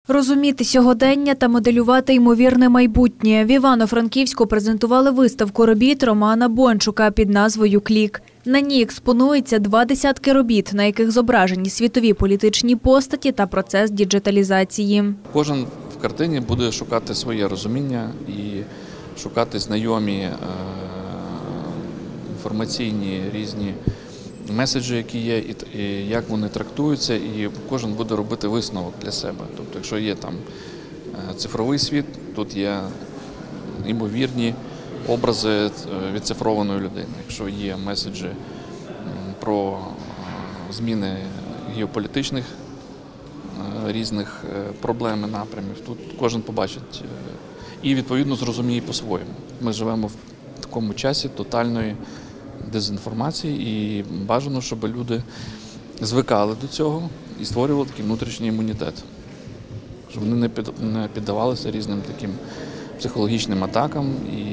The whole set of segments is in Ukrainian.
Розуміти сьогодення та моделювати ймовірне майбутнє. В Івано-Франківську презентували виставку робіт Романа Бончука під назвою «Клік». На ній експонується 20 робіт, на яких зображені світові політичні постаті та процес діджиталізації. Кожен в картині буде шукати своє розуміння і шукати знайомі інформаційні різні меседжі, які є, і як вони трактуються, і кожен буде робити висновок для себе. Тобто, якщо є там цифровий світ, тут є ймовірні образи відцифрованої людини. Якщо є меседжі про зміни геополітичних різних проблем і напрямів, тут кожен побачить і, відповідно, зрозуміє по-своєму. Ми живемо в такому часі тотальної дезінформації і бажано, щоб люди звикали до цього і створювали такий внутрішній імунітет, щоб вони не піддавалися різним таким психологічним атакам і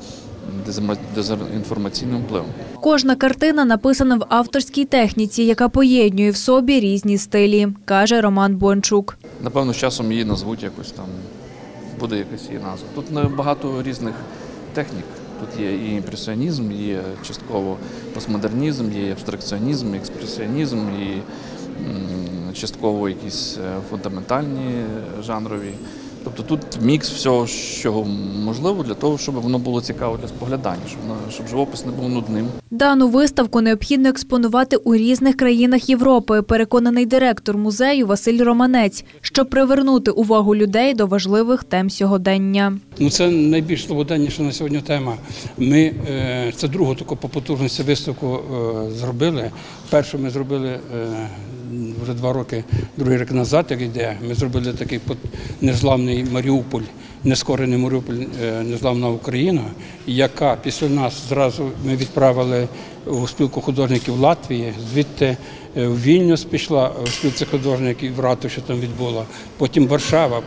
дезінформаційним впливом. Кожна картина написана в авторській техніці, яка поєднує в собі різні стилі, каже Роман Бончук. Напевно, з часом її назвуть якось там, буде якась її назва. Тут багато різних технік. Тут є і імпресіонізм, є частково постмодернізм, є абстракціонізм, експресіонізм, і частково якісь фундаментальні жанрові. Тобто тут мікс всього, що можливо, для того, щоб воно було цікаво для споглядання, щоб живопис не був нудним. Дану виставку необхідно експонувати у різних країнах Європи, переконаний директор музею Василь Романець, щоб привернути увагу людей до важливих тем сьогодення. Це найбільш злободенніша на сьогодні тема. Ми це другу таку по потужності виставку зробили. Першу ми зробили вже 2 роки, другий рік назад, як йде. Ми зробили такий незламний Маріуполь, нескорений Маріуполь, незламна Україна, яка після нас зразу ми відправили у спілку художників Латвії, звідти в Вільнюс пішла у спілці художників в Рату, що там відбула, потім Варшава,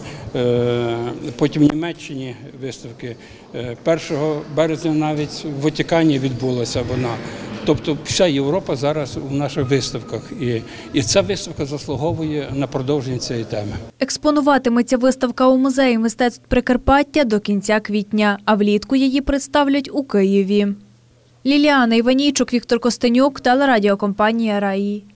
потім в Німеччині виставки. 1 березня навіть в Ватикані відбулася вона. Тобто вся Європа зараз у наших виставках. І ця виставка заслуговує на продовження цієї теми. Експонуватиметься виставка у Музеї мистецтв Прикарпаття до кінця квітня, а влітку її представлять у Києві. Ліліана Іванійчук, Віктор Костенюк, телерадіокомпанія «Раї».